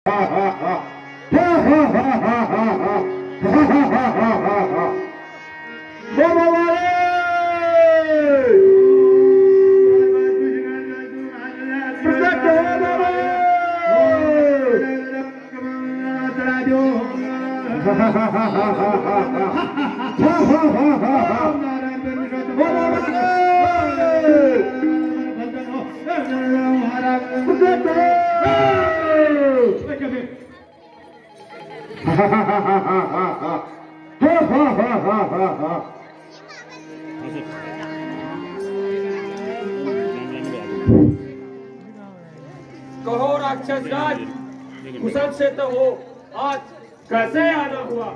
कहो राक्षस राज, कुशल से तो हो, आज कैसे आना हुआ?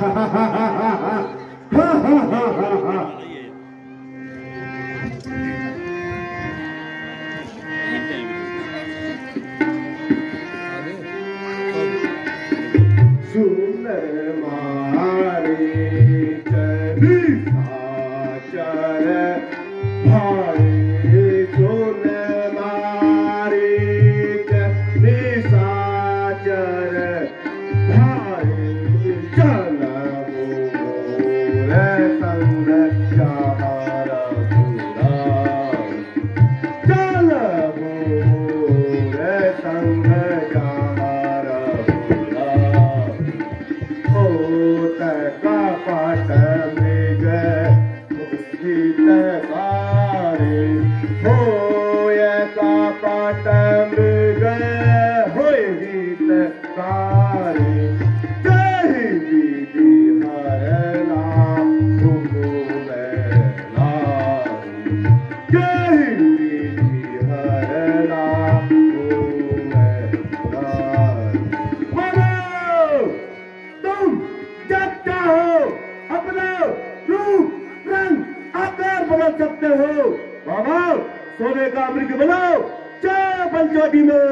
सोने का अमृत बनाओ चार पंचवटी में।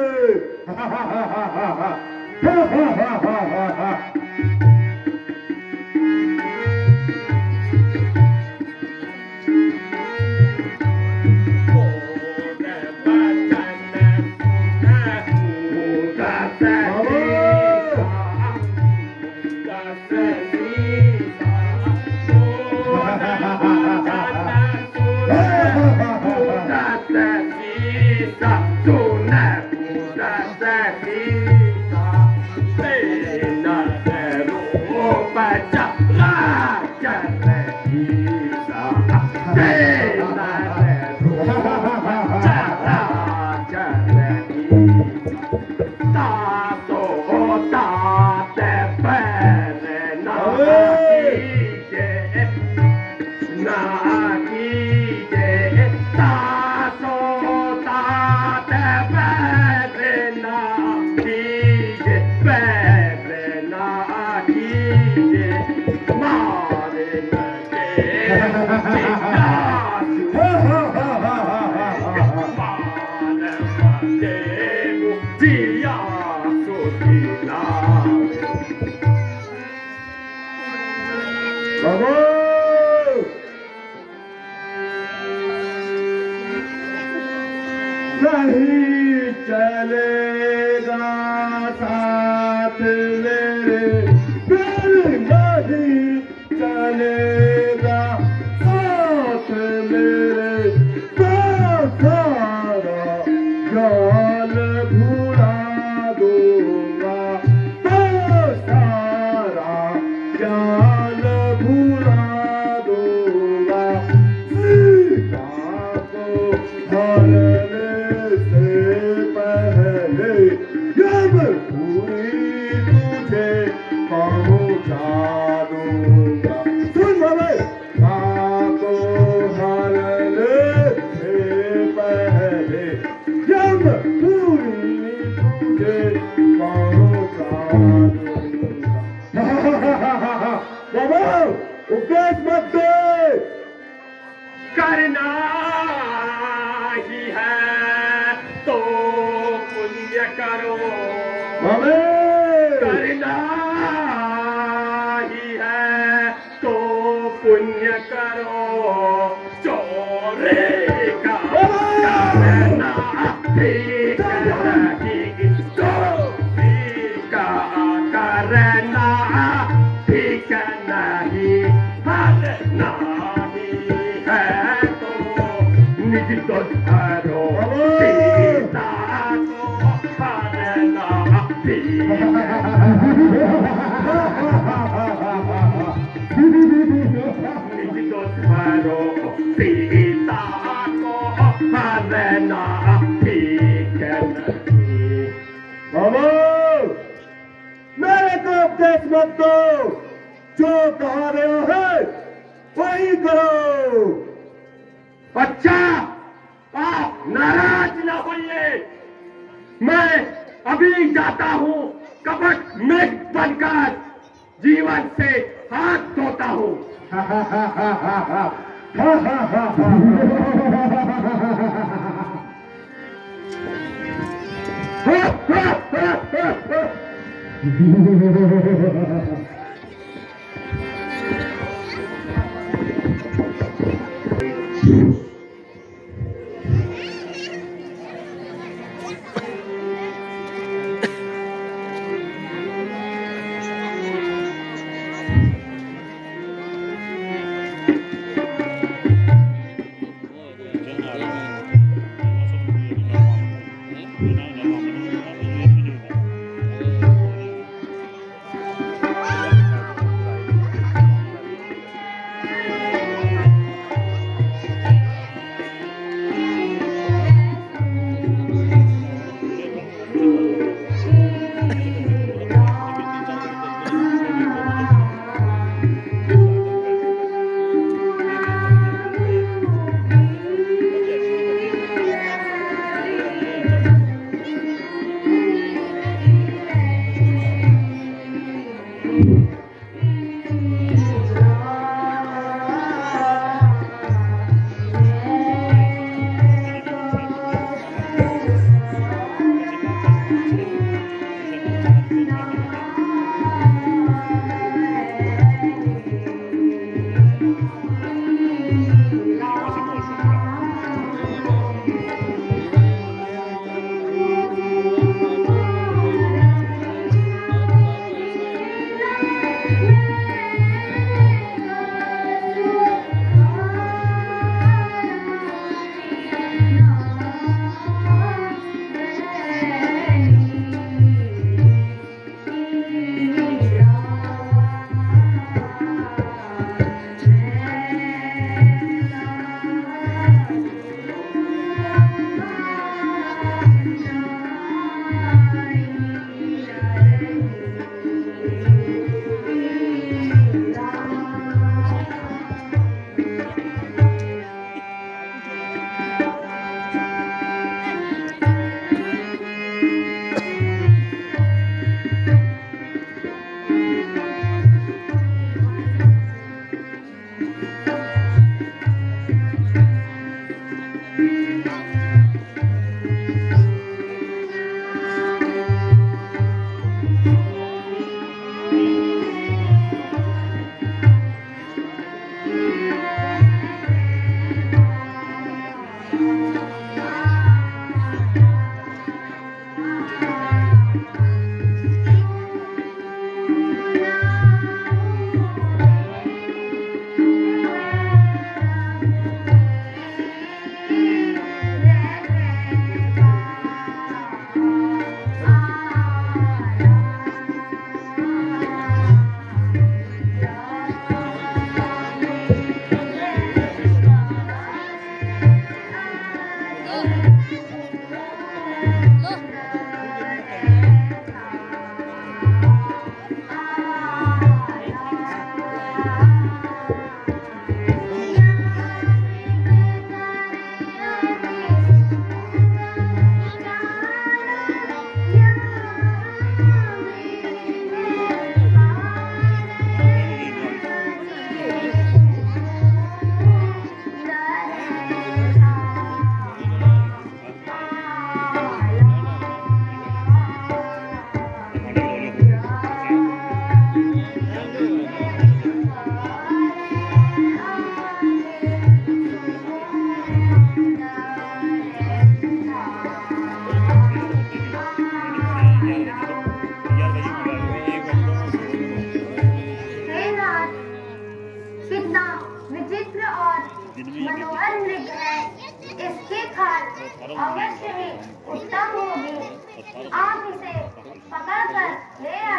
नहीं चलेगा साथ मेरे, नहीं चलेगा साथ मेरे, तो सारा जाल भुला दूंगा, तो सारा जाल भुला दूंगा, सीता को हरने से पहले जब पूरी तुझे पहुंचा दूंगा। सुन भले को हरने से पहले जब पूरी तुझे पहुंचा दूंगा। बाबा उपदेश मत दे, करना ही है तो पुण्य करो, करना ही है तो पुण्य करो, चोरी का करना ठीक नहीं तो भी सीता को रहना ठीक नहीं। मेरे को उपदेश मत दो, जो कहा रहे हो वही करो। अच्छा, आप नाराज न होइए, मैं अभी जाता हूँ कपट मृग बनकर जीवन से हाथ धोता हूँ।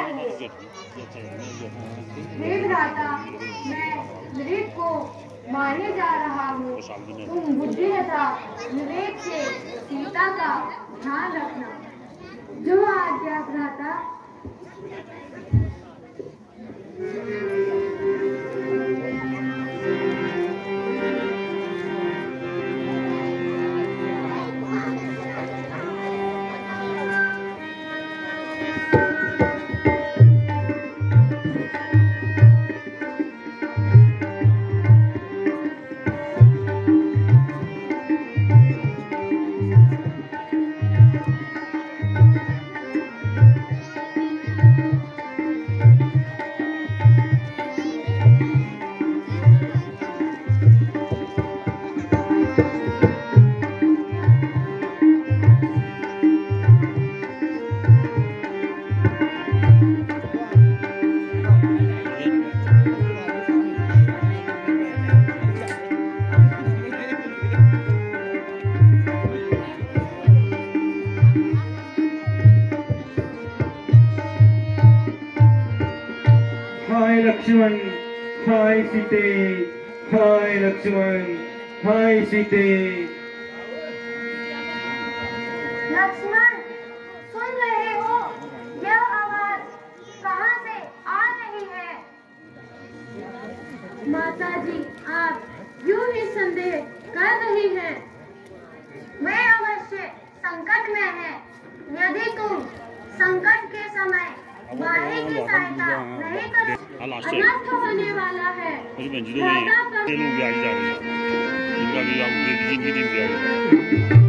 चाहिए। हे भ्राता, मैं नृप को मारने जा रहा हूँ। तुम बुद्धि तथा विवेक से सीता का ध्यान रखना। जो आज्ञा भ्राता। हाय लक्ष्मण, हाय सीते, हाय लक्ष्मण, हाय सीते। लक्ष्मण, सुन रहे हो? यह आवाज कहाँ से आ रही है? माता जी, आप यूं ही संदेह कर रही हैं। वे अवश्य संकट में है। यदि तुम संकट के समय भाई की सहायता नहीं करो, अनर्थ होने वाला है। इनका भी आप जिंदगी दिन